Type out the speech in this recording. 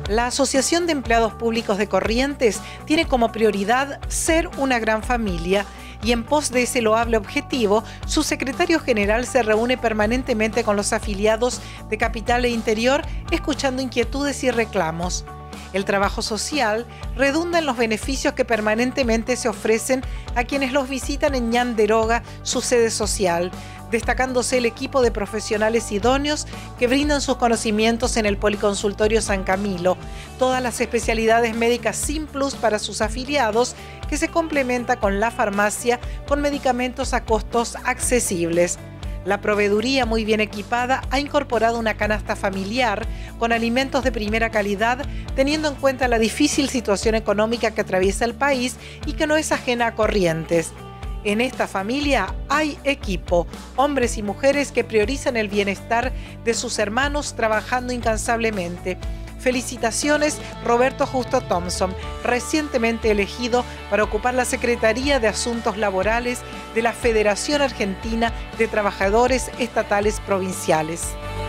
La Asociación de Empleados Públicos de Corrientes tiene como prioridad ser una gran familia y en pos de ese loable objetivo, su secretario general se reúne permanentemente con los afiliados de Capital e Interior, escuchando inquietudes y reclamos. El trabajo social redunda en los beneficios que permanentemente se ofrecen a quienes los visitan en Ñanderoga, su sede social, destacándose el equipo de profesionales idóneos que brindan sus conocimientos en el Policonsultorio San Camilo, todas las especialidades médicas sin plus para sus afiliados, que se complementa con la farmacia con medicamentos a costos accesibles. La proveeduría, muy bien equipada, ha incorporado una canasta familiar con alimentos de primera calidad, teniendo en cuenta la difícil situación económica que atraviesa el país y que no es ajena a Corrientes. En esta familia hay equipo, hombres y mujeres que priorizan el bienestar de sus hermanos trabajando incansablemente. Felicitaciones, Roberto Justo Thompson, recientemente elegido para ocupar la Secretaría de Asuntos Laborales de la Federación Argentina de Trabajadores Estatales Provinciales.